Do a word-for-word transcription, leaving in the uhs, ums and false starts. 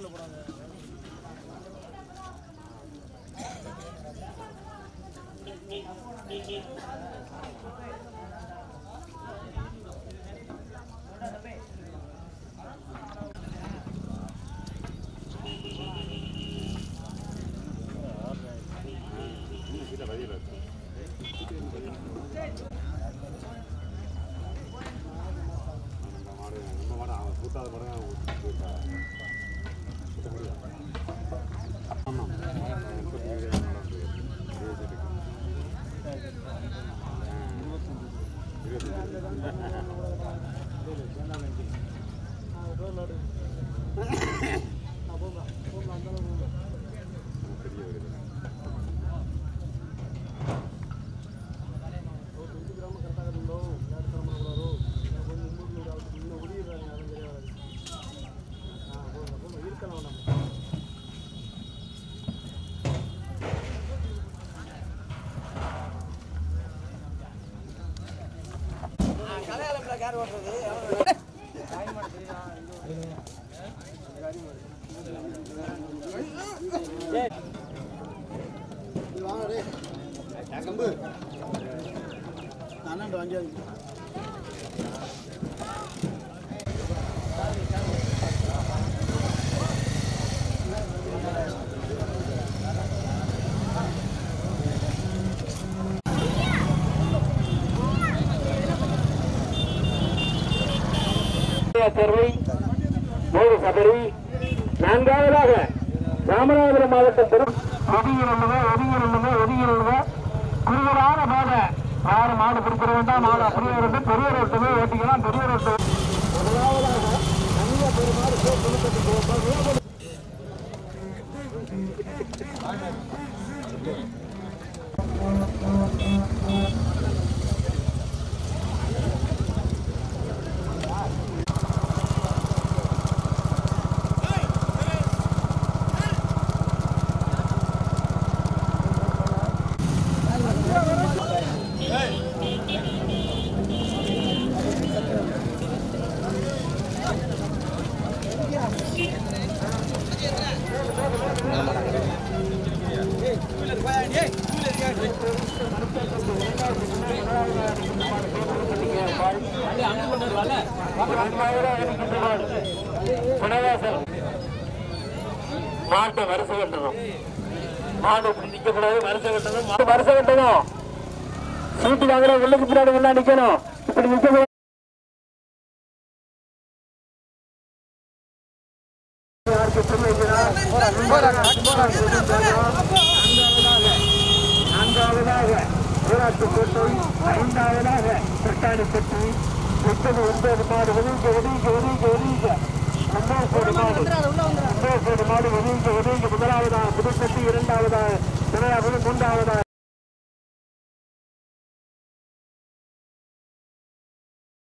நான்காவதாக ராமநாதபுரம் மாவட்டம் பெரும் ஒதுங்கிருந்தது ஒதுங்கிருந்தது ஒதுங்கிருந்தது குறுகலான பாதை யாரும் மாடு பிடிக்கிற வேண்டாம் மாடு அப்படியே இருந்து பெரிய ரோட்டமே ஓட்டிக்கலாம் பெரிய ரோட்டு முதலாவதாக நல்ல பெருமாறு மாட்டை வரிசை கட்டணும் மாடு நிக்கக்கூடாது வரிசை கட்டணும் மாடு வரிசை கட்டணும் சீட்டு வாங்குற உள்ளுக்கு பின்னாடி உள்ள நிக்கணும் இப்படி நிக்க நான்காவதாக ஊராட்சி கோட்டை ஐந்தாவதாக கொட்டாடி கொட்டி எட்டது ஒன்பது மாடு ஒதுங்க ஒதுங்க ஒதுங்க ஒதுங்க ஒன்பது மாடு ஒன்பது மாடு ஒதுங்க ஒதுங்க முதலாவதாக புதுப்பட்டி இரண்டாவதாக மூன்றாவதாக